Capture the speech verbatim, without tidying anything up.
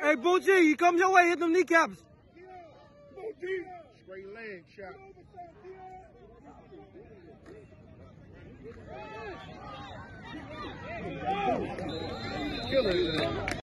Hey, Boochie, he comes your way, hit them kneecaps. Straight leg shot. Killer.